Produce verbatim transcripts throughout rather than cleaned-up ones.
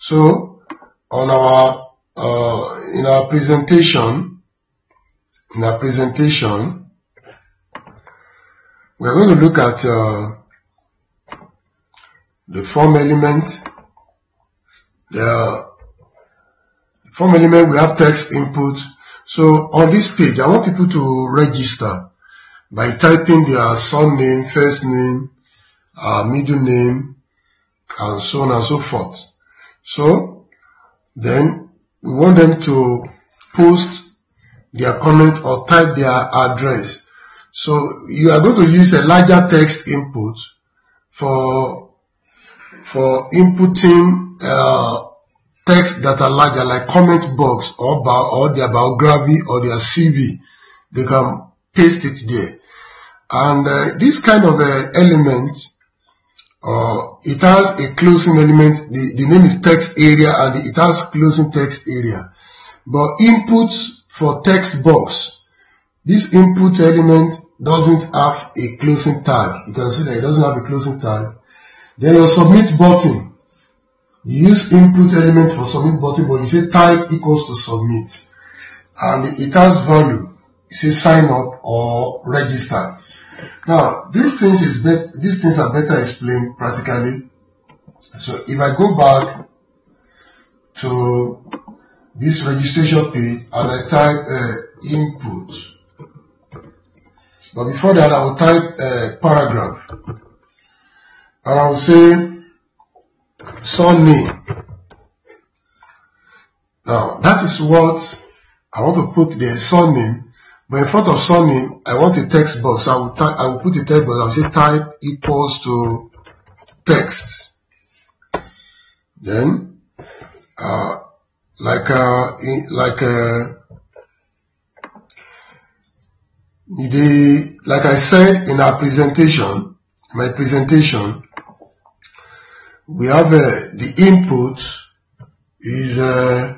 So on our uh, in our presentation, in our presentation, we are going to look at uh, the form element. The form element, we have text input. So on this page, I want people to register by typing their surname, first name, uh, middle name, and so on and so forth. So then we want them to post their comment or type their address. So you are going to use a larger text input for for inputting uh, text that are larger, like comment box or bio, or their biography or their C V. They can paste it there. And uh, this kind of uh, element, uh, it has a closing element. The, the name is text area, and it has closing text area. But inputs for text box, this input element doesn't have a closing tag. You can see that it doesn't have a closing tag. Then your submit button. You use input element for submit button, but you say type equals to submit. And it has value. You say sign up or register. Now, these things is bet these things are better explained practically. So if I go back to this registration page and I type uh, input, but before that I will type a paragraph, and I will say surname. Now that is what I want to put there, surname. But in front of surname, I want a text box. So I will type, I will put a text box. I will say type equals to text. Then, uh, like uh, in, like uh, the like I said in our presentation, my presentation, we have uh, the input is uh,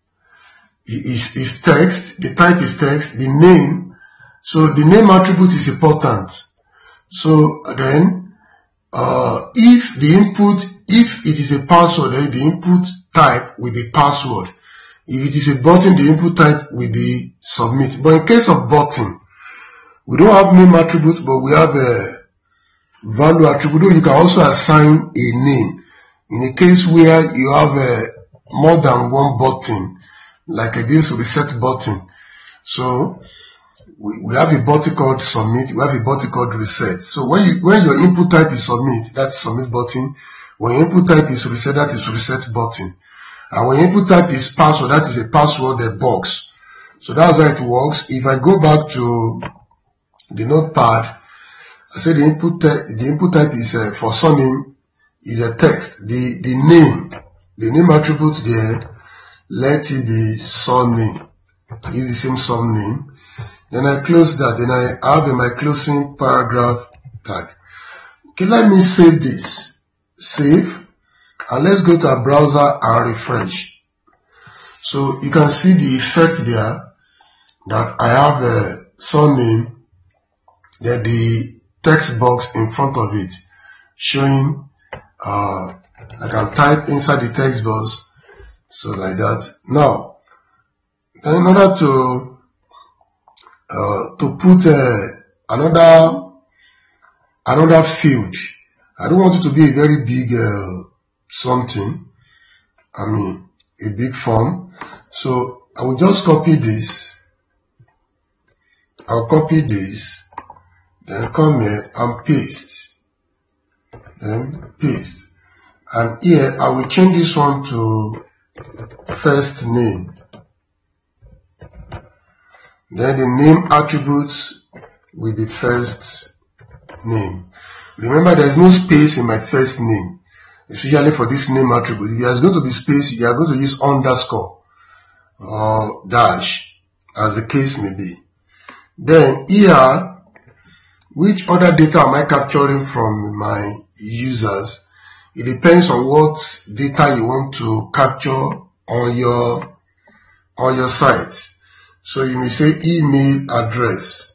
is is text. The type is text. The name, so the name attribute is important. So then, uh, if the input, if it is a password, then the input type will be password. If it is a button, the input type will be submit. But in case of button, we don't have name attribute, but we have a value attribute. You can also assign a name. In a case where you have a more than one button, like a this reset button. So we, we have a button called submit, we have a button called reset. So when you when your input type is submit, that's submit button. When your input type is reset, that is reset button. And when your input type is password, that is a password a box. So that's how it works. If I go back to the notepad, I say the input type, the input type is uh, for surname is a text. The the name, the name attribute there, let it be surname. I use the same surname. Then I close that. Then I have in my closing paragraph tag. Okay, let me save this. Save. And let's go to our browser and refresh. So you can see the effect there that I have a surname, then the text box in front of it showing uh, I can type inside the text box. So like that. Now, in order to uh, to put uh, another another field, I don't want it to be a very big uh, something. I mean, a big form. So I will just copy this. I'll copy this, then come here and paste, then paste, and here I will change this one to first name. Then the name attributes will be first name. Remember, there is no space in my first name, especially for this name attribute. If there is going to be space, you are going to use underscore or dash, as the case may be. Then here, which other data am I capturing from my users? It depends on what data you want to capture on your on your site. So you may say email address,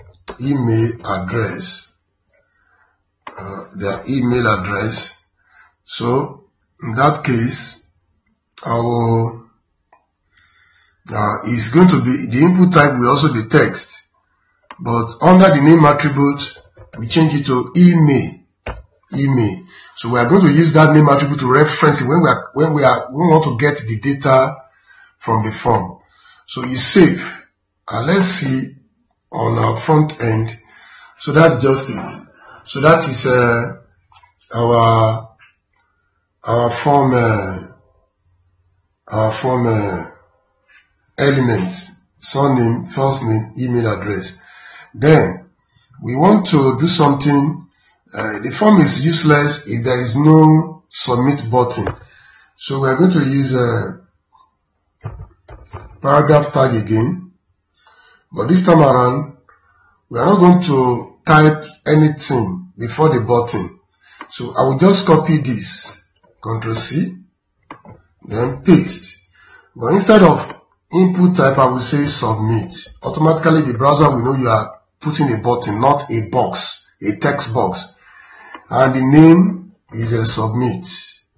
email address, uh, their email address. So in that case, our uh, is going to be the input type will also be text, but under the name attribute we change it to email. Email. So we are going to use that name attribute to reference it when we are when we are we want to get the data from the form. So you save, and let's see on our front end. So that's just it. So that is uh, our our form uh, our form uh, elements: surname, first name, email address. Then we want to do something. Uh, the form is useless if there is no submit button. So we are going to use a paragraph tag again, but this time around we are not going to type anything before the button. So I will just copy this, Control C, then paste. But instead of input type, I will say submit. Automatically the browser will know you are putting a button, not a box, a text box. And the name is a submit.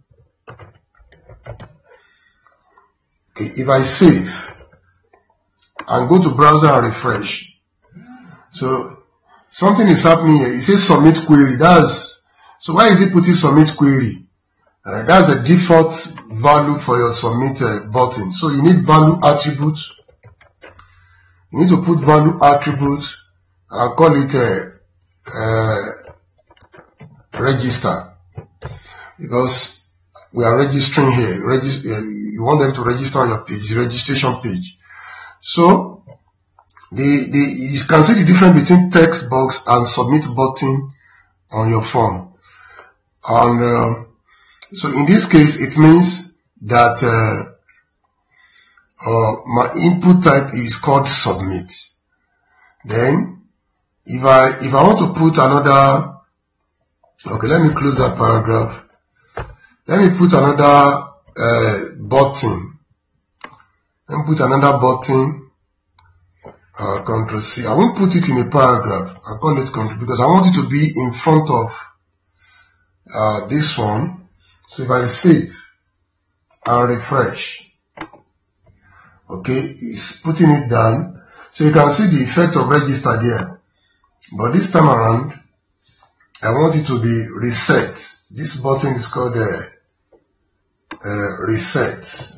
Okay, if I save and go to browser and refresh, so something is happening here. It says submit query. That's so why is it putting submit query? Uh, that's a default value for your submit uh, button. So you need value attribute. You need to put value attribute and call it a uh, uh, register, because we are registering here. Register, you want them to register on your page, registration page. So the, the, you can see the difference between text box and submit button on your form. And uh, so in this case, it means that uh, uh, my input type is called submit. Then if I if I want to put another, okay, let me close that paragraph. Let me put another uh, button. Let me put another button. Uh, Control C. I won't put it in a paragraph. I call it control because I want it to be in front of uh, this one. So if I save and refresh, okay, it's putting it down. So you can see the effect of register there. But this time around, I want it to be reset. This button is called uh, uh, reset.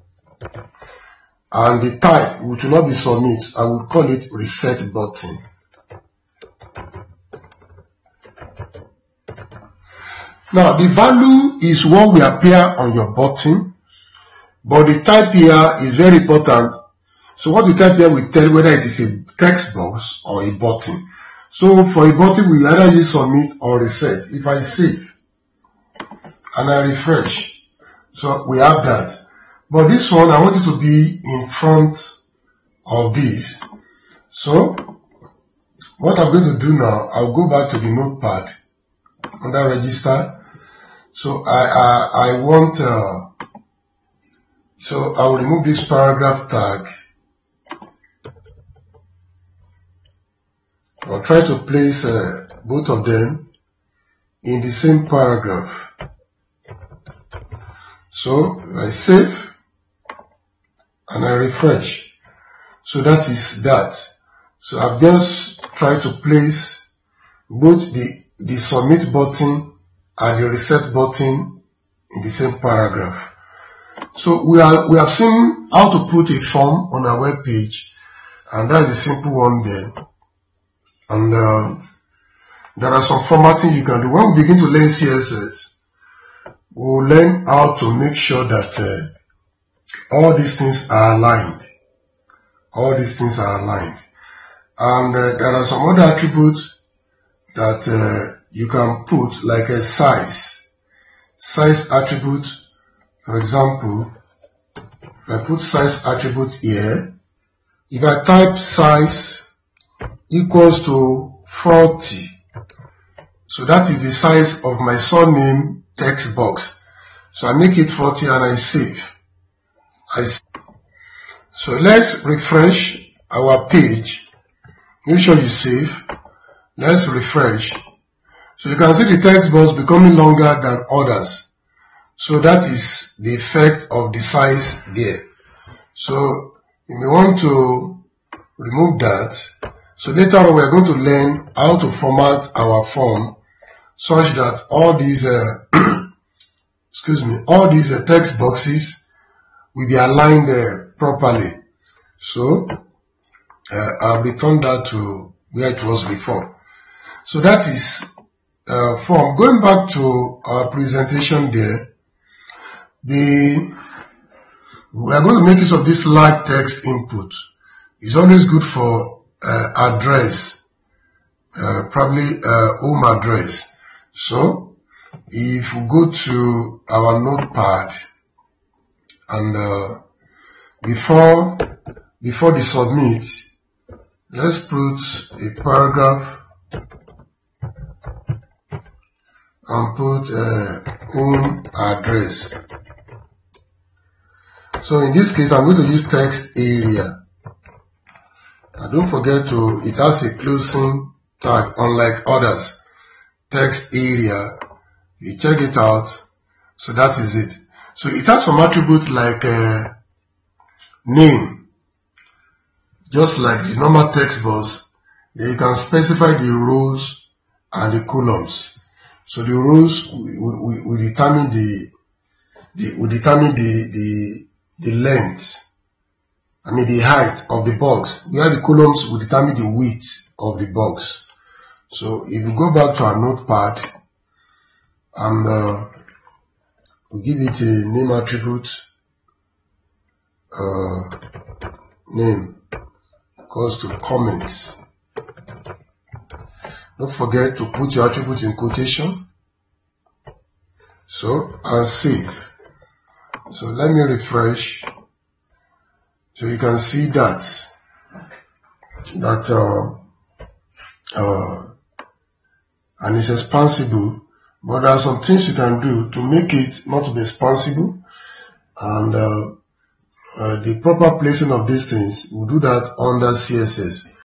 And the type, which will not be submit, I will call it reset button. Now, the value is what will appear on your button, but the type here is very important. So what you type here will tell whether it is a text box or a button. So for a button, we either use submit or reset. If I save and I refresh, so we have that. But this one, I want it to be in front of this. So what I'm going to do now, I'll go back to the notepad under register. So I I, I want, uh, so I will remove this paragraph tag. I'll try to place uh, both of them in the same paragraph. So I save and I refresh. So that is that. So I've just tried to place both the, the submit button and the reset button in the same paragraph. So we are we have seen how to put a form on our web page, and that is a simple one there. And uh, there are some formatting you can do. When we begin to learn C S S, we'll learn how to make sure that uh, all these things are aligned. All these things are aligned. And uh, there are some other attributes that uh, you can put, like a size. Size attribute, for example, if I put size attribute here, if I type size equals to forty, so that is the size of my surname text box. So I make it forty and I save. I save. So let's refresh our page. Make sure you save. Let's refresh. So you can see the text box becoming longer than others. So that is the effect of the size there. So if we want to remove that, so later on we are going to learn how to format our form such that all these uh, excuse me, all these uh, text boxes will be aligned uh, properly. So uh, I'll return that to where it was before. So that is uh, form. Going back to our presentation there, the we are going to make use of this large text input. It's always good for uh, address, uh, probably uh, home address. So if we go to our notepad and uh, before before the submit, let's put a paragraph and put uh, home address. So in this case, I'm going to use text area. And don't forget to, it has a closing tag, unlike others. Text area, you check it out. So that is it. So it has some attributes like uh, name, just like the normal text box. Then you can specify the rows and the columns. So the rows will, will, will determine the, the will determine the the the length, I mean the height of the box, where the columns will determine the width of the box. So if we go back to our notepad and uh, we give it a name attribute, uh, name equals to comments. Don't forget to put your attribute in quotation. So and save. So let me refresh. So you can see that that uh, uh, and it's expansible, but there are some things you can do to make it not to be expansible, and uh, uh, the proper placing of these things, we'll do that under C S S.